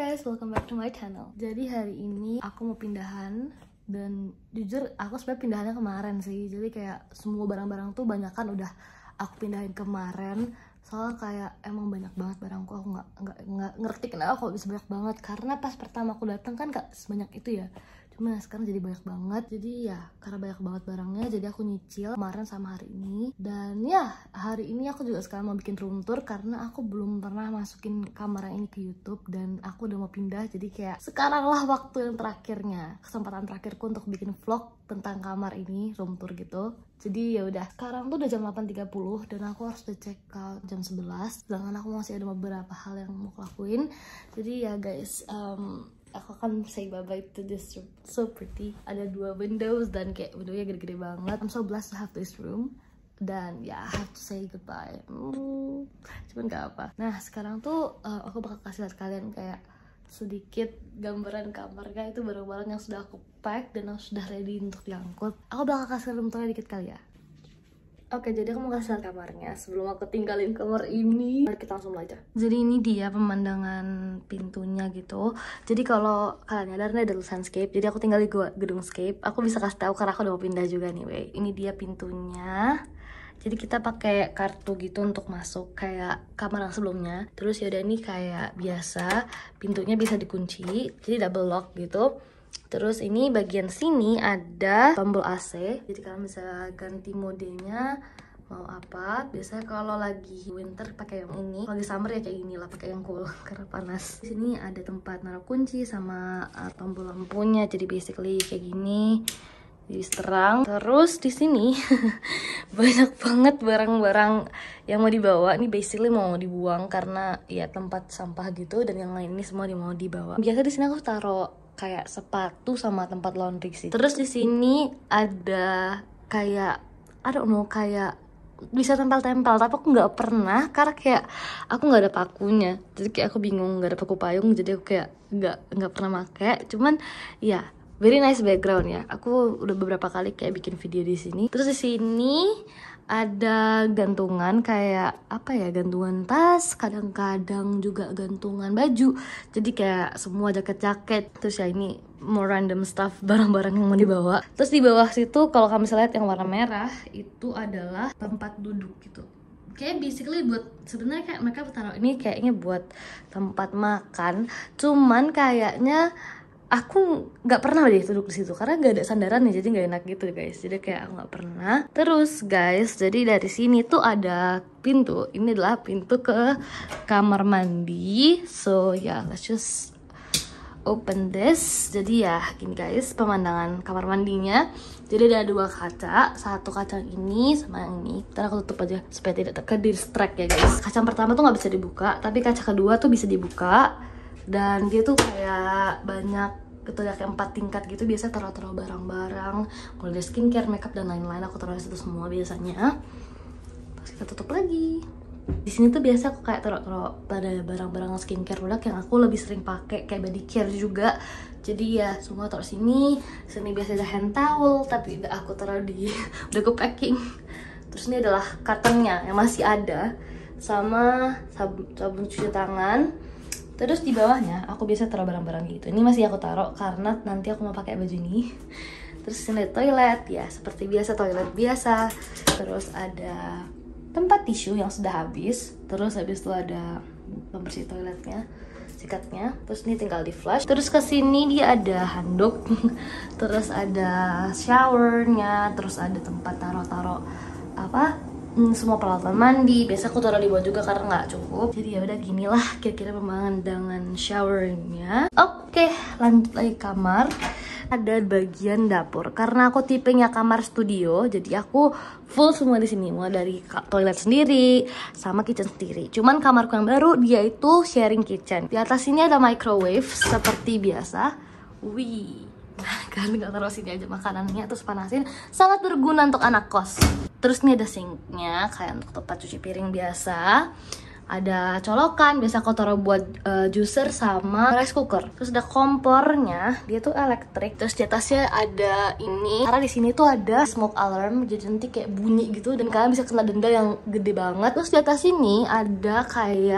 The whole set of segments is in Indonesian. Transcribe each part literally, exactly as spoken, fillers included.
guys, welcome back to my channel. Jadi hari ini aku mau pindahan. Dan jujur aku sebenarnya pindahannya kemarin sih. Jadi kayak semua barang-barang tuh banyak kan udah aku pindahin kemarin. Soalnya kayak emang banyak banget barangku. Aku nggak nggak nggak ngerti kenapa kok bisa banyak banget. Karena pas pertama aku datang kan gak sebanyak itu ya. Cuma sekarang jadi banyak banget. Jadi ya karena banyak banget barangnya, jadi aku nyicil kemarin sama hari ini. Dan ya hari ini aku juga sekarang mau bikin room tour karena aku belum pernah masukin kamera ini ke YouTube. Dan aku udah mau pindah, jadi kayak sekarang lah waktu yang terakhirnya, kesempatan terakhirku untuk bikin vlog tentang kamar ini, room tour gitu. Jadi ya udah, sekarang tuh udah jam delapan tiga puluh dan aku harus udah check out jam sebelas. Sedangkan aku masih ada beberapa hal yang mau lakuin. Jadi ya guys, um, aku akan say bye bye to this room. So pretty. Ada dua windows dan kayak windownya gede-gede banget. I'm so blessed to have this room. Dan ya, I have to say goodbye. Hmm, cuman gak apa. Nah sekarang tuh uh, aku bakal kasih lihat kalian kayak sedikit gambaran kamarnya. Itu barang-barang yang sudah aku pack dan yang sudah ready untuk diangkut. Aku bakal kasih room tournya dikit kali ya. Oke, jadi aku mau kasih lihat kamarnya. Sebelum aku tinggalin kamar ini, mari kita langsung belajar. Jadi ini dia pemandangan pintunya gitu. Jadi kalau kalian nyadar nih ada tulisan scape. Jadi aku tinggal di gedung scape. Aku bisa kasih tahu karena aku udah mau pindah juga nih, wey. Ini dia pintunya. Jadi kita pakai kartu gitu untuk masuk kayak kamar yang sebelumnya. Terus ya udah ini kayak biasa, pintunya bisa dikunci. Jadi double lock gitu. Terus ini bagian sini ada tombol A C. Jadi kalian bisa ganti modenya mau apa. Biasanya kalau lagi winter pakai yang ini. Kalau lagi summer ya kayak gini lah, pakai yang cool karena panas. Di sini ada tempat naruh kunci sama uh, tombol lampunya. Jadi basically kayak gini. Jadi terang. Terus di sini banyak banget barang-barang yang mau dibawa. Ini basically mau dibuang karena ya tempat sampah gitu, dan yang lain ini semua mau dibawa. Biasa di sini aku taruh kayak sepatu sama tempat laundry sih. Terus di sini ada kayak I don't know, kayak bisa tempel-tempel, tapi aku nggak pernah karena kayak aku nggak ada pakunya. Jadi kayak aku bingung, nggak ada paku payung, jadi aku kayak nggak nggak pernah pakai. Cuman ya very nice background ya. Aku udah beberapa kali kayak bikin video di sini. Terus di sini ada gantungan kayak apa ya, gantungan tas, kadang-kadang juga gantungan baju. Jadi kayak semua jaket-jaket. Terus ya ini more random stuff, barang-barang yang mau dibawa. Terus di bawah situ kalau kamu bisa lihat yang warna merah itu adalah tempat duduk gitu. Kayak basically buat, sebenarnya kayak mereka taruh ini kayaknya buat tempat makan. Cuman kayaknya aku nggak pernah deh duduk di situ karena nggak ada sandaran nih, jadi nggak enak gitu guys. Jadi kayak aku nggak pernah. Terus guys, jadi dari sini tuh ada pintu. Ini adalah pintu ke kamar mandi. So ya, yeah, let's just open this. Jadi ya gini guys, pemandangan kamar mandinya. Jadi ada dua kaca, satu kaca yang ini sama yang ini. Ntar aku tutup aja supaya tidak ke distract ya guys. Kaca pertama tuh nggak bisa dibuka, tapi kaca kedua tuh bisa dibuka. Dan dia tuh kayak banyak gitu ya, kayak empat tingkat gitu. Biasa taruh-taruh barang-barang, mulai dari skincare, makeup dan lain-lain. Aku taruh di situ semua biasanya. Terus kita tutup lagi. Di sini tuh biasa aku kayak taruh-taruh pada barang-barang skincare produk yang aku lebih sering pakai, kayak body care juga. Jadi ya semua taruh sini. Sini biasanya hand towel, tapi udah aku taruh di udah aku packing. Terus ini adalah kartonnya yang masih ada, sama sabun, sabun cuci tangan. Terus di bawahnya aku biasa taruh barang-barang gitu. Ini masih aku taruh karena nanti aku mau pakai baju ini. Terus ini ada toilet ya, seperti biasa toilet biasa. Terus ada tempat tisu yang sudah habis. Terus habis itu ada pembersih toiletnya, sikatnya. Terus ini tinggal di flush. Terus ke sini dia ada handuk. Terus ada showernya. Terus ada tempat taruh-taruh apa? Hmm, semua peralatan mandi. Biasa aku taruh di bawah juga karena nggak cukup. Jadi ya udah gini lah kira-kira pemandangan showernya. Oke, lanjut lagi kamar. Ada bagian dapur karena aku tipenya kamar studio, jadi aku full semua di sini, mulai dari toilet sendiri sama kitchen sendiri. Cuman kamarku yang baru dia itu sharing kitchen. Di atas sini ada microwave seperti biasa. Wih, kalian tinggal taruh sini aja makanannya terus panasin. Sangat berguna untuk anak kos. Terus ini ada sinknya kayak untuk tempat cuci piring biasa. Ada colokan, biasa aku taruh buat uh, juicer sama rice cooker. Terus ada kompornya, dia tuh elektrik. Terus di atasnya ada ini. Karena di sini tuh ada smoke alarm, jadi nanti kayak bunyi gitu dan kalian bisa kena denda yang gede banget. Terus di atas sini ada kayak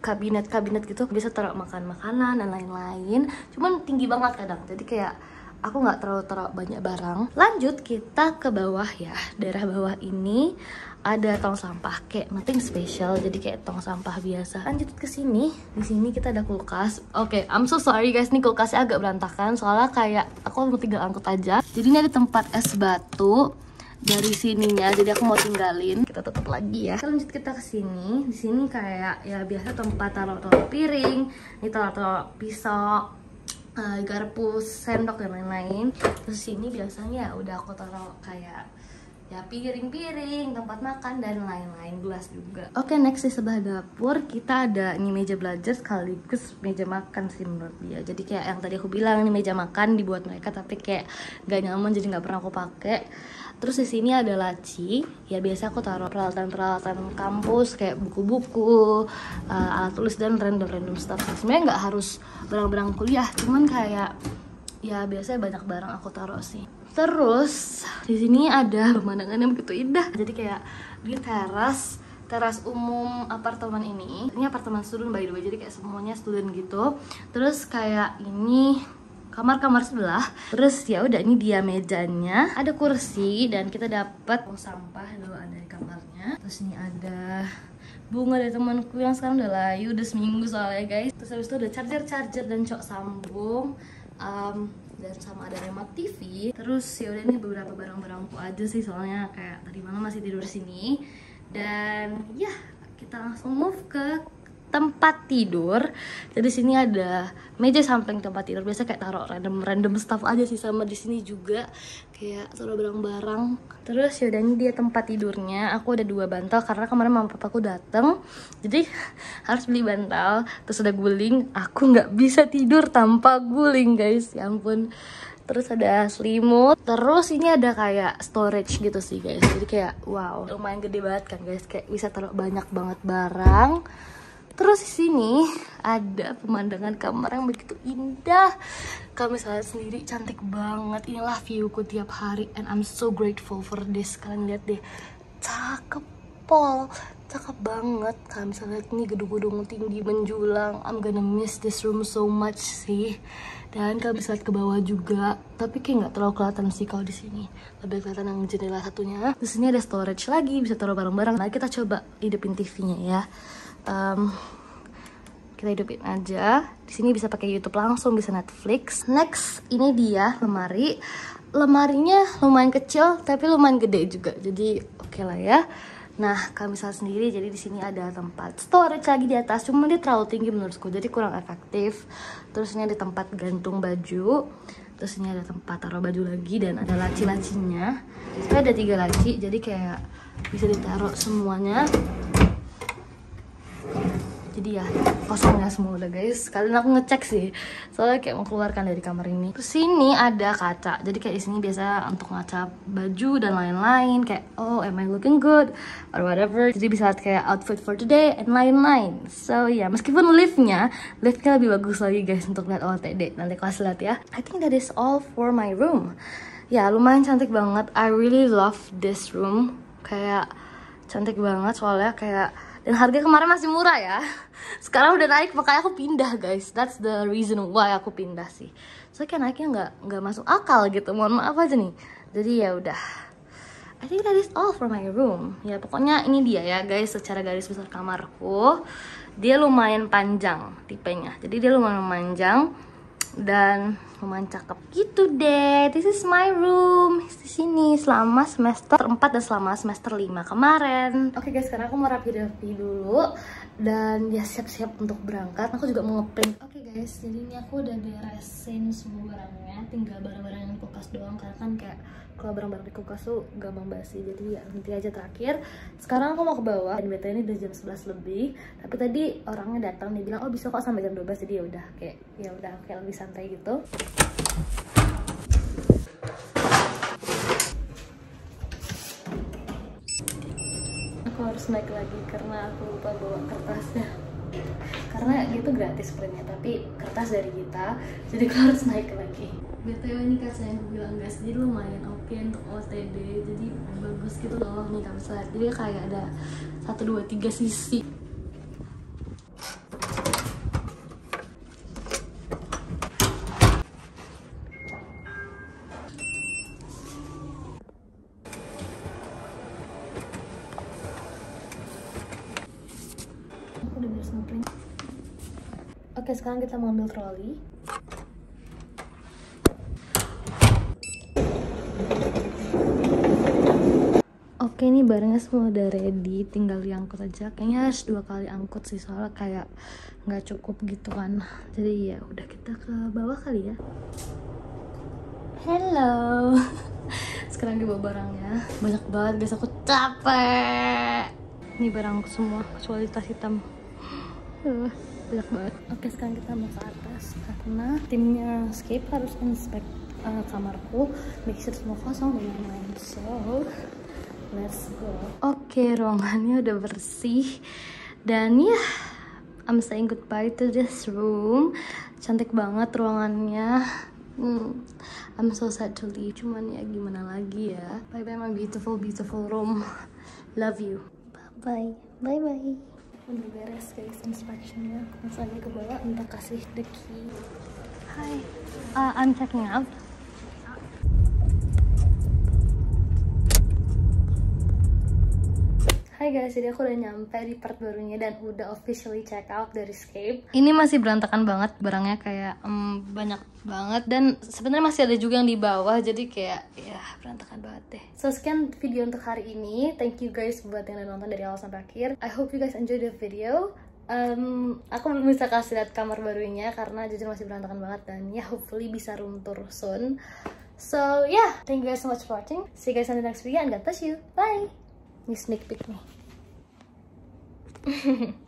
kabinet-kabinet gitu, bisa taruh makan makanan dan lain-lain. Cuman tinggi banget kadang, jadi kayak aku nggak terlalu taruh banyak barang. Lanjut kita ke bawah ya. Daerah bawah ini ada tong sampah, kayak nothing special, jadi kayak tong sampah biasa. Lanjut ke sini, di sini kita ada kulkas. Oke, okay, I'm so sorry guys, nih kulkasnya agak berantakan soalnya kayak aku mau tinggal angkut aja. Jadi ini ada tempat es batu dari sininya, jadi aku mau tinggalin. Kita tutup lagi ya. Lanjut kita ke sini. Di sini kayak ya biasa tempat taruh-taruh piring, ini taruh-taruh pisau, uh, garpu, sendok dan lain-lain. Terus sini biasanya ya udah aku taruh kayak ya piring-piring, tempat makan dan lain-lain, gelas juga. Oke, okay, next di sebelah dapur kita ada ini meja belajar sekaligus meja makan sih menurut dia. Jadi kayak yang tadi aku bilang, ini meja makan dibuat mereka tapi kayak gak nyaman jadi nggak pernah aku pakai. Terus di sini ada laci, ya biasa aku taruh peralatan-peralatan kampus kayak buku-buku, uh, alat tulis dan random-random stuff. Sebenarnya nggak harus barang-barang kuliah, cuman kayak ya biasanya banyak barang aku taruh sih. Terus di sini ada pemandangan yang begitu indah. Jadi kayak di teras teras umum apartemen ini. Ini apartemen student by the way, jadi kayak semuanya student gitu. Terus kayak ini kamar-kamar sebelah. Terus ya udah, ini dia mejanya. Ada kursi dan kita dapat tong sampah dulu ada di kamarnya. Terus ini ada bunga dari temanku yang sekarang udah layu, udah seminggu soalnya guys. Terus habis itu ada charger-charger dan cok sambung. Um, dan sama ada remote T V. Terus ya udah, ini beberapa barang-barangku aja sih soalnya kayak tadi malam masih tidur sini. Dan ya kita langsung move ke tempat tidur. Jadi sini ada meja samping tempat tidur, biasa kayak taruh random random stuff aja sih. Sama di sini juga kayak taruh barang-barang. Terus ya udah, ini dia tempat tidurnya. Aku ada dua bantal karena kemarin mama papaku dateng, jadi harus beli bantal. Terus ada guling, aku nggak bisa tidur tanpa guling guys, ya ampun. Terus ada selimut. Terus ini ada kayak storage gitu sih guys. Jadi kayak wow, lumayan gede banget kan guys, kayak bisa taruh banyak banget barang. Terus di sini ada pemandangan kamar yang begitu indah. Kami saya sendiri cantik banget. Inilah viewku tiap hari and I'm so grateful for this. Kalian lihat deh, cakep pol, cakep banget. Kalian bisa lihat nih gedung-gedung tinggi menjulang. I'm gonna miss this room so much sih. Dan kalian bisa lihat ke bawah juga, tapi kayak nggak terlalu kelihatan sih kalau di sini. Lebih kelihatan yang jendela satunya. Di sini ada storage lagi, bisa taruh barang-barang. Nah kita coba hidupin T V-nya ya. Um, kita hidupin aja. Di sini bisa pakai YouTube langsung, bisa Netflix. Next, ini dia lemari. Lemarinya lumayan kecil tapi lumayan gede juga. Jadi oke okay lah ya. Nah, kami salah sendiri. Jadi di sini ada tempat storage lagi di atas. Cuma dia terlalu tinggi menurutku, jadi kurang efektif. Terus ini ada tempat gantung baju. Terus ini ada tempat taruh baju lagi dan ada laci-lacinya. Saya ada tiga laci, jadi kayak bisa ditaruh semuanya. Jadi ya kosongnya semua udah guys. Kalian aku ngecek sih, soalnya kayak mau keluarkan dari kamar ini. Terus sini ada kaca, jadi kayak di sini biasa untuk ngaca baju dan lain-lain. Kayak oh am I looking good or whatever. Jadi bisa lihat kayak outfit for today and lain-lain. So ya yeah, meskipun liftnya liftnya lebih bagus lagi guys untuk lihat O O T D. Nanti kelas lihat ya. I think that is all for my room. Ya lumayan cantik banget. I really love this room. Kayak cantik banget soalnya kayak, dan harga kemarin masih murah ya. Sekarang udah naik, makanya aku pindah guys. That's the reason why aku pindah sih. So kayak naiknya nggak nggak masuk akal gitu. Mohon maaf aja nih. Jadi ya udah. I think that is all for my room. Ya pokoknya ini dia ya guys, secara garis besar kamarku. Dia lumayan panjang tipenya. Jadi dia lumayan panjang dan lumayan cakep gitu deh. This is my room di sini selama semester empat dan selama semester lima kemarin. Oke okay guys, sekarang aku mau rapi-rapi dulu dan ya siap-siap untuk berangkat. Aku juga mau ngeprint. Oke okay guys, jadi ini aku udah beresin semua barangnya, tinggal barang-barang yang di kulkas doang karena kan kayak kalau barang-barang di kulkas tuh gampang basi, jadi ya nanti aja terakhir. Sekarang aku mau ke bawah dan beta ini udah jam sebelas lebih, tapi tadi orangnya datang, dia bilang oh bisa kok sampai jam dua belas, jadi ya udah kayak ya udah kayak lebih santai gitu. Aku harus naik lagi karena aku lupa bawa kertasnya. Karena itu gratis printnya, tapi kertas dari kita, jadi aku harus naik lagi. B T W ini kaca yang aku bilang guys, jadi lumayan oke okay untuk O O T D, jadi bagus gitu loh nih kamu lihat. Jadi kayak ada satu dua tiga sisi. Aku udah beres ngeprint. Oke, sekarang kita mau ambil troli. Oke, ini barangnya semua udah ready, tinggal diangkut aja. Kayaknya harus dua kali angkut sih, soalnya kayak nggak cukup gitu kan. Jadi ya udah, kita ke bawah kali ya. Hello. Sekarang dibawa barangnya. Banyak banget guys, aku capek. Ini barangku semua, kecuali tas hitam. Uh, banyak banget. Oke, sekarang kita mau ke atas karena timnya Scape harus inspect uh, kamarku, make sure semua kosong dan lain-lain. So let's go. Oke, ruangannya udah bersih. Dan ya, yeah, I'm saying goodbye to this room. Cantik banget ruangannya. Hmm, I'm so sad to leave. Cuman ya gimana lagi ya. Bye bye my beautiful beautiful room. Love you. Bye bye. Bye bye. Udah beres guys inspectionnya. Langsung aja ke bawah, minta kasih the key. Hi, uh, I'm checking out. Hai guys, jadi aku udah nyampe di part barunya dan udah officially check out dari Scape. Ini masih berantakan banget, barangnya kayak um, banyak banget dan sebenarnya masih ada juga yang di bawah, jadi kayak ya berantakan banget deh. So sekian video untuk hari ini. Thank you guys buat yang udah nonton dari awal sampai akhir. I hope you guys enjoy the video. Um, aku belum bisa kasih lihat kamar barunya karena jujur masih berantakan banget dan ya hopefully bisa room tour soon. So yeah, thank you guys so much for watching. See you guys on the next video and God bless you. Bye. Ini sneak peek nih.